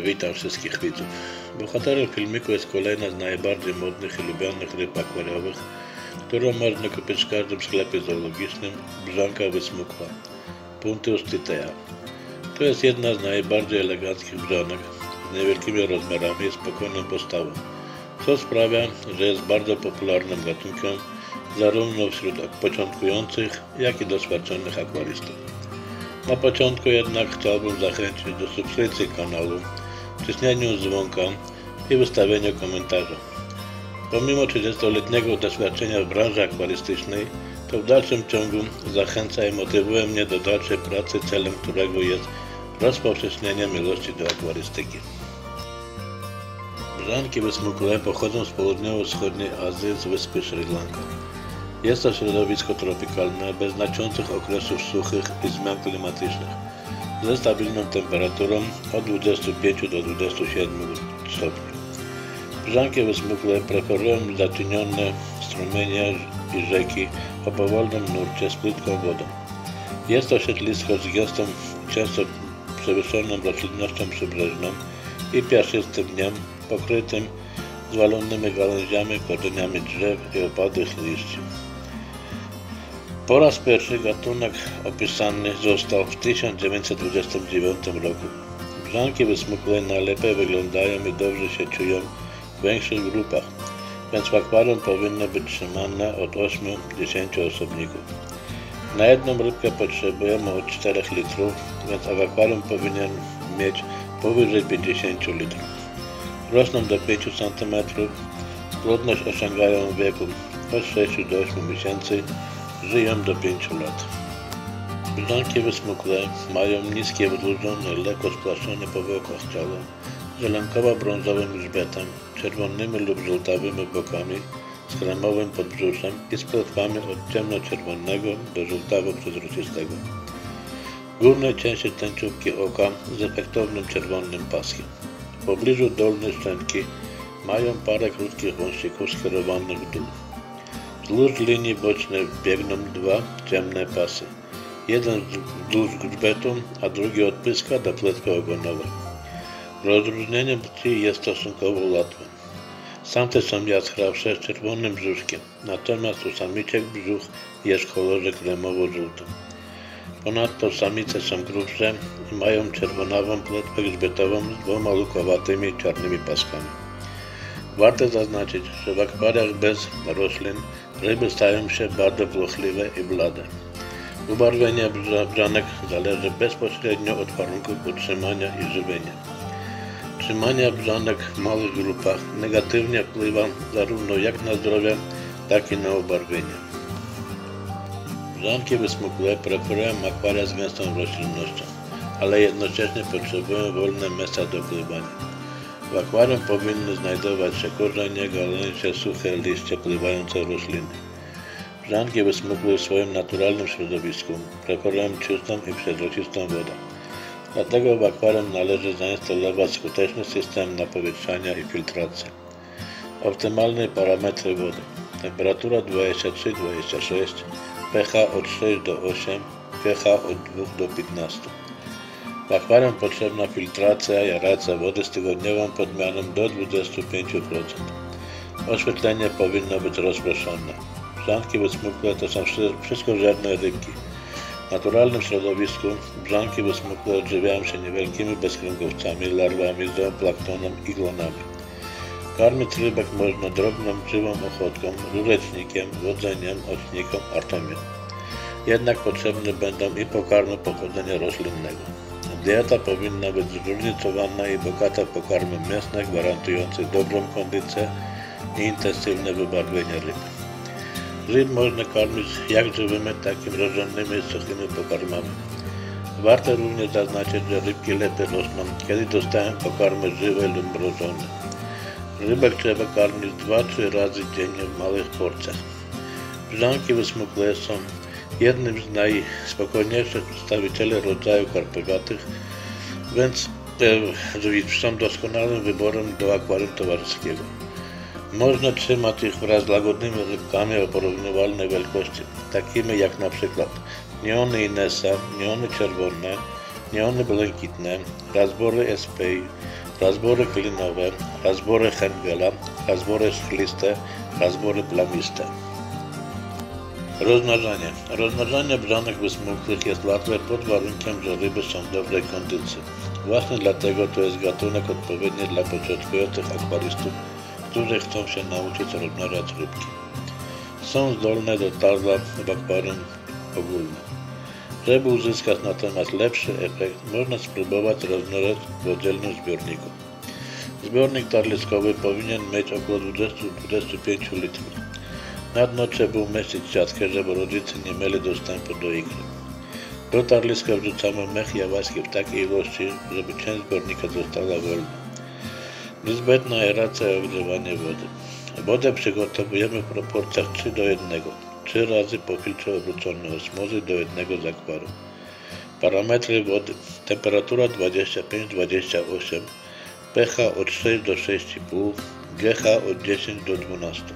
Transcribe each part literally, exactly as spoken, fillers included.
Witam wszystkich widzów. Bohaterem filmiku jest kolejna z najbardziej modnych i lubianych ryb akwariowych, którą można kupić w każdym sklepie zoologicznym, brzanka wysmukła, Puntius titea. To jest jedna z najbardziej eleganckich brzanek, z niewielkimi rozmiarami i spokojną postawą, co sprawia, że jest bardzo popularnym gatunkiem zarówno wśród początkujących, jak i doświadczonych akwarystów. Na początku jednak chciałbym zachęcić do subskrypcji kanału, wcisnięcia dzwonka i wystawienia komentarza. Pomimo trzydziestoletniego doświadczenia w branży akwarystycznej, to w dalszym ciągu zachęca i motywuje mnie do dalszej pracy, celem którego jest rozpowszechnienie miłości do akwarystyki. Brzanki wysmukłe pochodzą z południowo-wschodniej Azji, z wyspy Sri Lanka. Jest to środowisko tropikalne, bez znaczących okresów suchych i zmian klimatycznych, ze stabilną temperaturą od dwudziestu pięciu do dwudziestu siedmiu stopni. Brzanki wysmukłe preferują zacienione strumienie i rzeki o powolnym nurcie z płytką wodą. Jest to siedlisko z gęstą, często przewyższoną roślinnością przybrzeżną i piaszczystym dniem, pokrytym zwalonymi gałęziami, korzeniami drzew i opadłych liści. Po raz pierwszy gatunek opisany został w tysiąc dziewięćset dwudziestym dziewiątym roku. Brzanki wysmukłe najlepiej wyglądają i dobrze się czują w większych grupach, więc w akwarium powinny być trzymane od ośmiu do dziesięciu osobników. Na jedną rybkę potrzebujemy od czterech litrów, więc w akwarium powinien mieć powyżej pięćdziesięciu litrów. Rosną do pięciu centymetrów, płodność osiągają w wieku od sześciu do ośmiu miesięcy, żyją do pięciu lat. Brzanki wysmukłe mają niskie wydłużone, lekko spłaszczone powłokach ciała, zielonkowo-brązowym grzbietem, czerwonymi lub żółtawymi bokami, z kremowym podbrzuszem i z płetwami od ciemnoczerwonego do żółtawo-przezroczystego. W górnej części tęczówki oka z efektownym czerwonym paskiem. W pobliżu dolnej szczęki mają parę krótkich wąsików skierowanych w dół. Wzdłuż linii bocznej biegną dwa ciemne pasy. Jeden wzdłuż grzbietu, a drugi od pyska do płetwy ogonowej. Rozróżnienie płci jest stosunkowo łatwe. Samce są jaskrawsze z czerwonym brzuszkiem, natomiast u samiczek brzuch jest w kolorze kremowo-żółtym. Ponadto samice są grubsze i mają czerwonawą płetwę grzbietową z dwoma lukowatymi czarnymi paskami. Warto zaznaczyć, że w akwariach bez roślin ryby stają się bardzo płochliwe i blade. Ubarwienie brzanek zależy bezpośrednio od warunków utrzymania i żywienia. Trzymanie brzanek w małych grupach negatywnie wpływa zarówno jak na zdrowie, tak i na ubarwienie. Brzanki wysmukłe preferują akwaria z gęstą roślinnością, ale jednocześnie potrzebują wolne miejsca do pływania. W akwarium powinny znajdować się korzenie, gałęzie, suche liście, pływające rośliny. Brzanki wysmukłe w swoim naturalnym środowisku preferują czystą i przezroczystą wodę. Dlatego w akwarium należy zainstalować skuteczny system napowietrzania i filtracji. Optymalne parametry wody: temperatura dwadzieścia trzy do dwudziestu sześciu, pH od sześciu do ośmiu, pH od dwóch do piętnastu. W akwarium potrzebna filtracja i aeracja wody z tygodniową podmianą do dwudziestu pięciu procent. Oświetlenie powinno być rozproszone. Brzanki wysmukłe to są wszystkożerne rybki. W naturalnym środowisku brzanki wysmukłe odżywiają się niewielkimi bezkręgowcami, larwami, zooplanktonu i glonami. Karmić rybek można drobną, żywą ochotką, rurecznikiem, wodzeniem, ośniką, artemią. Jednak potrzebne będą i pokarmy pochodzenia roślinnego. Dieta powinna być zróżnicowana i bogata w pokarmy mięsne, gwarantujące dobrą kondycję i intensywne wybarwienie ryb. Ryb można karmić jak żywymi, tak i mrożonymi i suchymi pokarmami. Warto również zaznaczyć, że rybki lepiej rosną, kiedy dostają pokarmy żywe lub mrożone. Rybek trzeba karmić dwa do trzech razy dziennie w małych porcjach. Brzanki wysmukłe są jednym z najspokojniejszych przedstawicieli rodzaju karpowatych, więc e, są doskonałym wyborem do akwarium towarzyskiego. Można trzymać ich wraz z łagodnymi rybkami o porównywalnej wielkości, takimi jak na przykład neony Inesa, neony czerwone, neony błękitne, Raspberry S P, Razbory klinowe, razbory Hengela, razbory szkliste, razbory plamiste. Rozmnażanie. Rozmnażanie brzonek wysmukłych jest łatwe pod warunkiem, że ryby są w dobrej kondycji. Właśnie dlatego to jest gatunek odpowiedni dla początkujących akwarystów, którzy chcą się nauczyć rozmnażać rybki. Są zdolne do tarla w akwarium ogólnym. Żeby uzyskać natomiast lepszy efekt, można spróbować rozmnażać w oddzielnym zbiorniku. Zbiornik tarliskowy powinien mieć około dwadzieścia do dwudziestu pięciu litrów. Na dno trzeba umieścić siatkę, żeby rodzice nie mieli dostępu do ikry. Do tarliska wrzucamy mech jałaski w takiej ilości, żeby część zbiornika została wolna. Niezbędna aeracja i ogrzewanie wody. Wodę przygotowujemy w proporcjach trzy do jednego. trzy razy po filtrze obróconej osmozy do jednego z akwarium. Parametry wody. Temperatura dwadzieścia pięć do dwudziestu ośmiu, pH od sześć do sześciu i pół, GH od dziesięciu do dwunastu.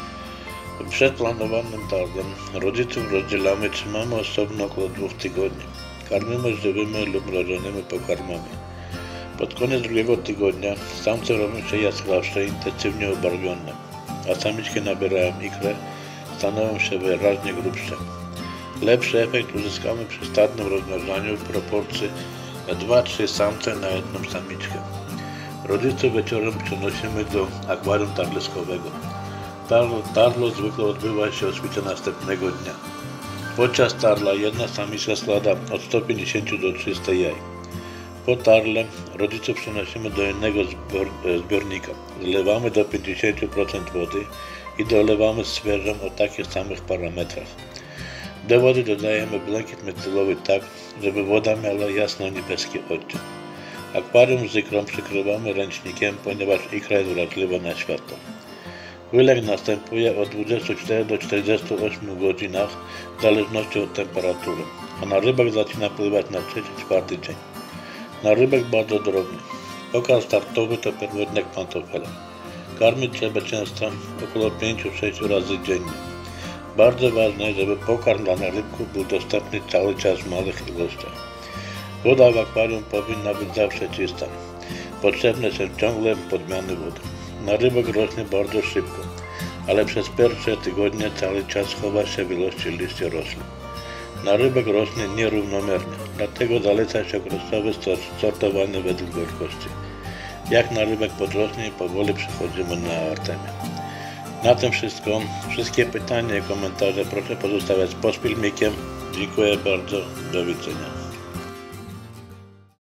Przed planowanym targiem rodziców rozdzielamy, trzymamy osobno około dwóch tygodni. Karmimy żywymi lub mrożonymi pokarmami. Pod koniec drugiego tygodnia samce robią się jaskrawsze i intensywnie ubarwione, a samiczki nabierają ikrę, stanowią się wyraźnie grubsze. Lepszy efekt uzyskamy przy stadnym rozmnażaniu w proporcji dwa do trzech samce na jedną samiczkę. Rodziców wieczorem przenosimy do akwarium tarliskowego. Tarlo, tarlo zwykle odbywa się o świcie następnego dnia. Podczas tarla jedna samiczka składa od stu pięćdziesięciu do trzystu jaj. Po tarle rodziców przenosimy do innego zbior, zbiornika. Zlewamy do pięćdziesięciu procent wody i dolewamy świeżą o takich samych parametrach. Do wody dodajemy błękit metylowy tak, żeby woda miała jasno-niebieski odcień. Akwarium z ikrą przykrywamy ręcznikiem, ponieważ ikra jest wrażliwa na światło. Wylek następuje od dwudziestu czterech do czterdziestu ośmiu godzinach w zależności od temperatury, a na rybach zaczyna pływać na trzeci, czwarty dzień. Na rybek bardzo drobny. Pokarm startowy to pierwotnek pantofela. Karmić trzeba często, około pięciu do sześciu razy dziennie. Bardzo ważne, żeby pokarm dla rybków był dostępny cały czas w małych ilościach. Woda w akwarium powinna być zawsze czysta. Potrzebne są ciągłe podmiany wody. Narybek rośnie bardzo szybko, ale przez pierwsze tygodnie cały czas chowa się w ilości liści roślin. Narybek rośnie nierównomiernie, dlatego zaleca się okresowe sortowanie według wielkości. Jak narybek podrośnie, powoli przechodzimy na artemię. Na tym wszystko. Wszystkie pytania i komentarze proszę pozostawiać pod filmikiem. Dziękuję bardzo. Do widzenia.